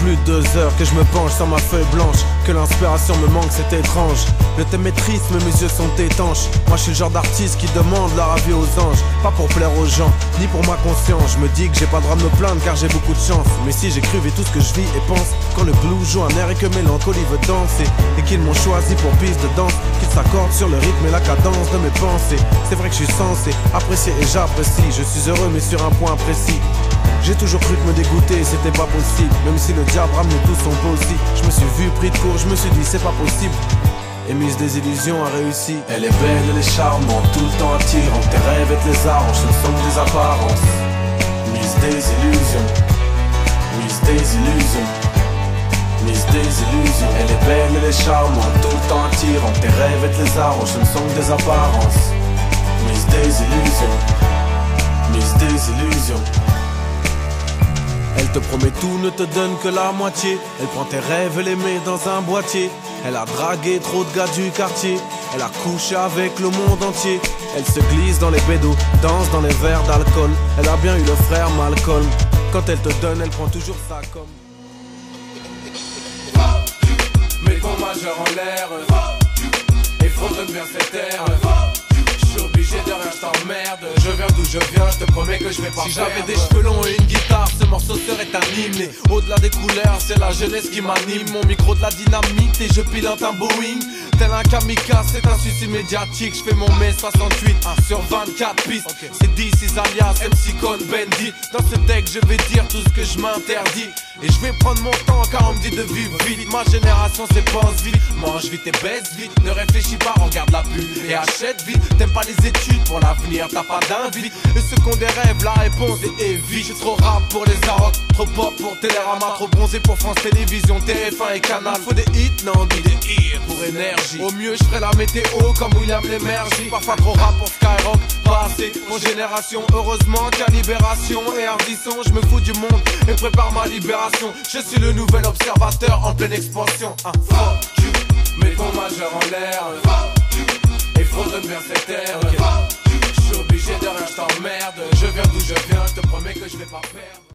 plus de 2 heures que je me penche sur ma feuille blanche, que l'inspiration me manque, c'est étrange. Le thème est triste, mais mes yeux sont étanches. Moi je suis le genre d'artiste qui demande leur avis aux anges, pas pour plaire aux gens, ni pour ma conscience. Je me dis que j'ai pas le droit de me plaindre car j'ai beaucoup de chance. Mais si j'écrivais tout ce que je vis et pense, quand le blues joue un air et que mélancolie veut danser, et qu'ils m'ont choisi pour piste de danse, qu'ils s'accordent sur le rythme et la cadence de mes pensées. C'est vrai que je suis censé apprécier et j'apprécie. Je suis heureux mais sur un point précis. J'ai toujours cru que me dégoûter c'était pas possible, même si le diable ramenait tout son possible. Je me suis vu pris de court, je me suis dit c'est pas possible. Et Miss Désillusion a réussi. Elle est belle, elle est charmante, tout le temps attirante. Tes rêves et tes arranges, ce ne sont que des apparences. Miss Désillusion, Miss Désillusion, Miss Désillusion. Elle est belle, elle est charmante, tout le temps attirante. Tes rêves et tes arranges, ce ne sont que des apparences. Miss Désillusion, Miss Désillusion. Elle te promet tout, ne te donne que la moitié. Elle prend tes rêves et les met dans un boîtier. Elle a dragué trop de gars du quartier. Elle a couché avec le monde entier. Elle se glisse dans les bédos, danse dans les verres d'alcool. Elle a bien eu le frère Malcolm. Quand elle te donne, elle prend toujours ça comme. Mets ton majeur en l'air et frontonne bien cette terre. Je suis obligé de rien, je t'emmerde. Je viens d'où je viens, je te promets que je vais pas Si perdre. j'avais des cheveux longs et une guitare, ce morceau serait un hymne. Et au-delà des couleurs, c'est la jeunesse qui m'anime. Mon micro de la dynamite et je pilote un Boeing. Tel un kamikaze, c'est un suicide médiatique. Je fais mon mai 68 sur 24 pistes. C'est 10, 6 alias, MC Con, Bendy. Dans ce texte, je vais dire tout ce que je m'interdis. Et je vais prendre mon temps car on me dit de vivre vite. Ma génération c'est pense vite, mange vite et baisse vite. Ne réfléchis pas, regarde la pub et achète vite. T'aimes pas les études pour l'avenir, t'as pas d'invite. Et ceux qui ont des rêves, la réponse est évidente. Je suis trop rap pour les arocs, trop pop pour Télérama, trop bronzé pour France Télévisions, TF1 et Canal. Faut des hits, non, dis des hits pour énergie. Au mieux je ferai la météo comme William Lémergie. Parfois trop rap pour Skyrock, pas assez pour Génération. Heureusement qu'à Libération et Ardisson, je me fous du monde et prépare ma libération. Je suis le nouvel observateur en pleine expansion. Fuck you. Mets ton majeur en l'air et frontonne bien cette terre. Je suis obligé de rien, je t'emmerde. Je viens d'où je viens, je te promets que je vais pas perdre.